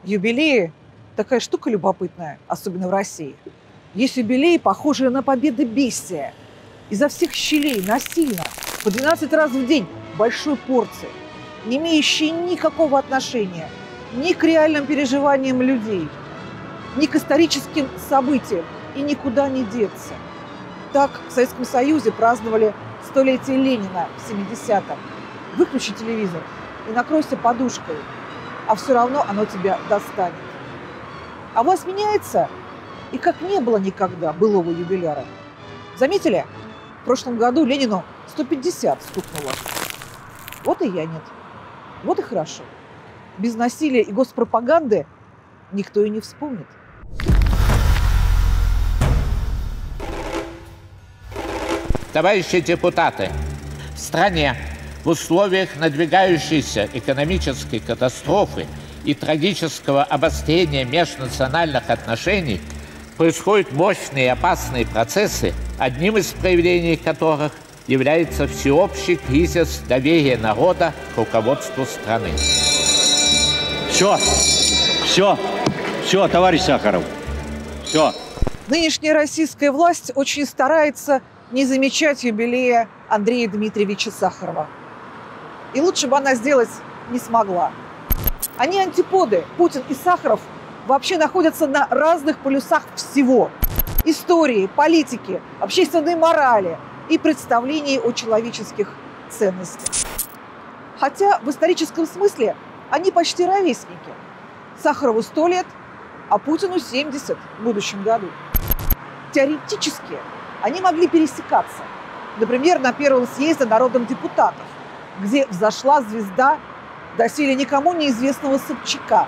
Юбилеи – такая штука любопытная, особенно в России. Есть юбилеи, похожие на победы бестия. Изо всех щелей, насильно, по 12 раз в день, большой порции, не имеющие никакого отношения ни к реальным переживаниям людей, ни к историческим событиям, и никуда не деться. Так в Советском Союзе праздновали столетие Ленина в 70-м. Выключи телевизор и накройся подушкой, а все равно оно тебя достанет. А власть меняется, и как не было никогда былого юбиляра. Заметили? В прошлом году Ленину 150 стукнуло. Вот и я нет. Вот и хорошо. Без насилия и госпропаганды никто и не вспомнит. Товарищи депутаты, в стране в условиях надвигающейся экономической катастрофы и трагического обострения межнациональных отношений происходят мощные и опасные процессы, одним из проявлений которых является всеобщий кризис доверия народа к руководству страны. Все, товарищ Сахаров, все. Нынешняя российская власть очень старается не замечать юбилея Андрея Дмитриевича Сахарова. И лучше бы она сделать не смогла. Они антиподы. Путин и Сахаров вообще находятся на разных полюсах всего. Истории, политики, общественной морали и представлений о человеческих ценностях. Хотя в историческом смысле они почти ровесники. Сахарову 100 лет, а Путину 70 в будущем году. Теоретически они могли пересекаться. Например, на первом съезде народных депутатов, где взошла звезда доселе никому неизвестного Собчака.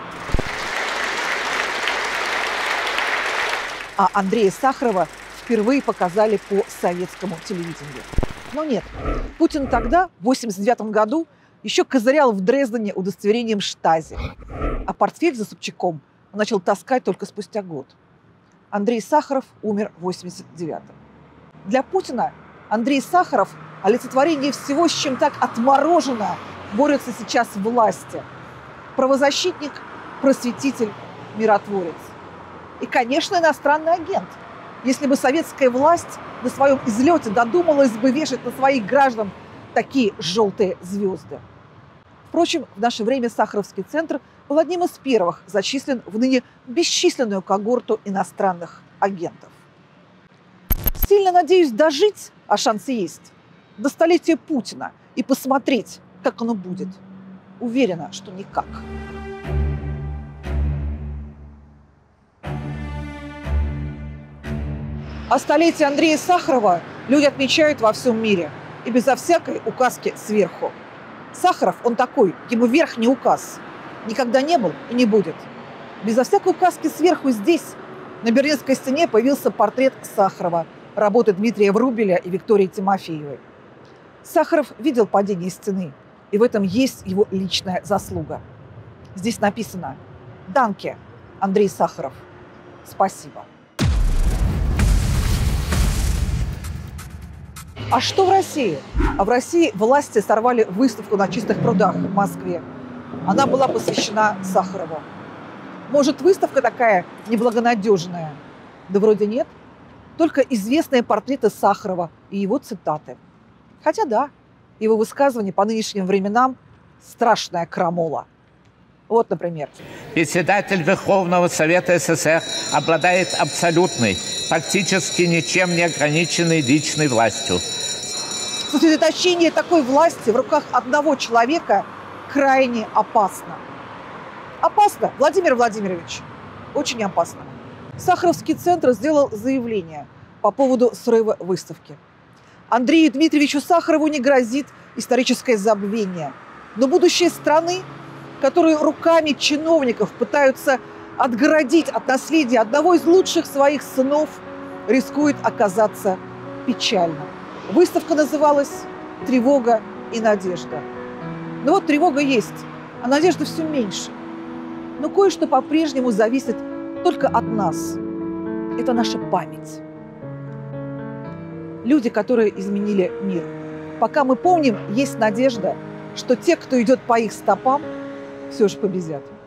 А Андрея Сахарова впервые показали по советскому телевидению. Но нет, Путин тогда, в 1989 году, еще козырял в Дрездене удостоверением Штази. А портфель за Собчаком он начал таскать только спустя год. Андрей Сахаров умер в 1989-м. Для Путина Андрей Сахаров – олицетворение всего, с чем так отмороженно борются сейчас власти. Правозащитник, просветитель, миротворец. И, конечно, иностранный агент. Если бы советская власть на своем излете додумалась бы вешать на своих граждан такие желтые звезды. Впрочем, в наше время Сахаровский центр был одним из первых зачислен в ныне бесчисленную когорту иностранных агентов. Сильно надеюсь дожить, а шансы есть, до столетия Путина и посмотреть, как оно будет. Уверена, что никак. А столетие Андрея Сахарова люди отмечают во всем мире и безо всякой указки сверху. Сахаров, он такой, ему верх не указ. Никогда не был и не будет. Безо всякой указки сверху здесь, на Берлинской стене, появился портрет Сахарова, работы Дмитрия Врубеля и Виктории Тимофеевой. Сахаров видел падение стены, и в этом есть его личная заслуга. Здесь написано «Данке, Андрей Сахаров. Спасибо». А что в России? А в России власти сорвали выставку на Чистых прудах в Москве. Она была посвящена Сахарову. Может, выставка такая неблагонадежная? Да вроде нет. Только известные портреты Сахарова и его цитаты. Хотя да, его высказывания по нынешним временам – страшная крамола. Вот, например. Председатель Верховного Совета СССР обладает абсолютной, практически ничем не ограниченной личной властью. Сосредоточение такой власти в руках одного человека крайне опасно. Опасно, Владимир Владимирович, очень опасно. Сахаровский центр сделал заявление по поводу срыва выставки. Андрею Дмитриевичу Сахарову не грозит историческое забвение. Но будущее страны, которые руками чиновников пытаются отгородить от наследия одного из лучших своих сынов, рискует оказаться печальным. Выставка называлась «Тревога и надежда». Но вот тревога есть, а надежда все меньше. Но кое-что по-прежнему зависит только от нас. Это наша память. Люди, которые изменили мир. Пока мы помним, есть надежда, что те, кто идет по их стопам, все же победят.